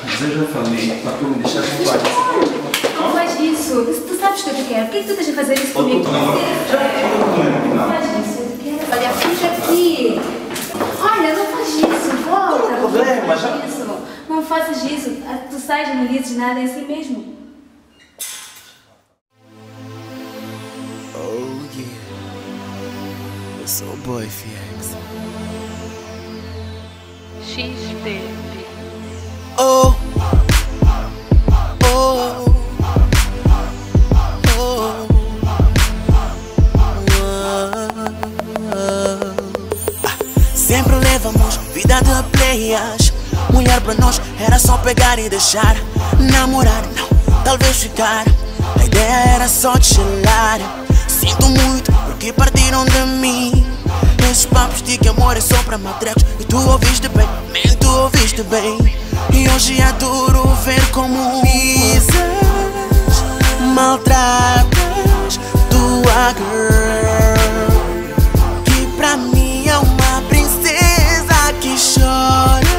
Mas eu já falei para tu me deixar em paz. Não faz isso. Tu sabes que eu te quero. Por que tu estás a fazer isso comigo? Não faz isso. Eu te quero. Olha, fica aqui. Olha, não faz isso. Volta. Não tem problema, não faz isso. Não faças isso. Tu sais e não dizes nada, é assim mesmo. Oh yeah, eu sou o boy FX. XP. Oh, oh, oh, sempre levamos vida de playas. Mulher pra nós era só pegar e deixar. Namorar não, talvez ficar. A ideia era só chilar. Sinto muito porque partiram de mim. Esses papos de que amor é só pra matrecos. E tu ouviste bem, man, tu ouviste bem. E hoje é duro ver como pisas, maltratas tua girl, que pra mim é uma princesa que chora,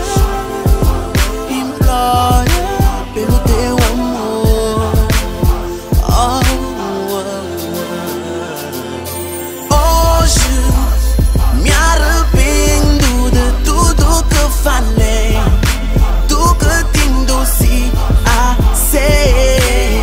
implora pelo teu amor. Oh, hoje me arrependo de tudo que falei, do que te induzi a ser.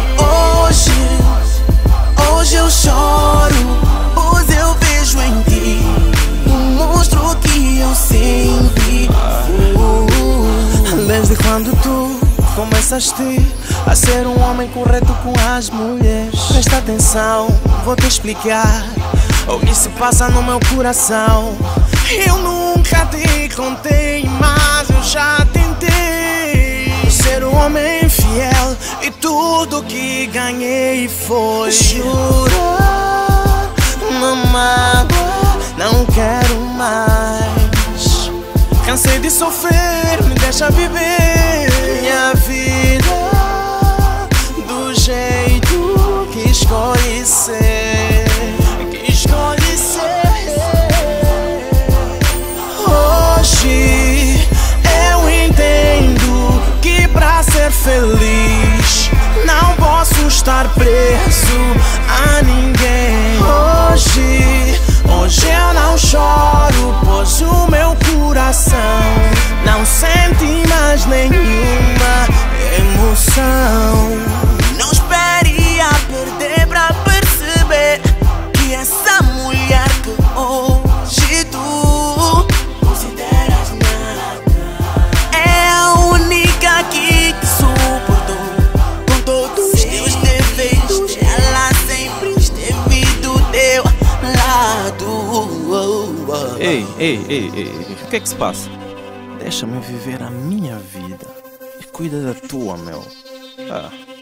Hoje eu choro, pois eu vejo em ti um monstro que eu sempre fui. Desde quando tu começaste a ser um homem correto com as mulheres, presta atenção, vou te explicar o que se passa no meu coração. Eu nunca te contei, mas eu já tentei ser um homem fiel, e tudo que ganhei foi jurar, mágoa, não quero mais. Cansei de sofrer, me deixa viver minha vida do jeito que escolhi ser, que escolhi ser. Hoje eu entendo que pra ser feliz não posso estar preso a ninguém. Hoje eu não choro, pois o meu coração não sente mais nenhuma emoção. Não espere a perder pra perceber que essa mulher que hoje tu consideras nada é a única que te suportou com todos os teus defeitos. Ela sempre esteve do teu lado. Ei, o que é que se passa? Deixa-me viver a minha vida e cuida da tua, meu.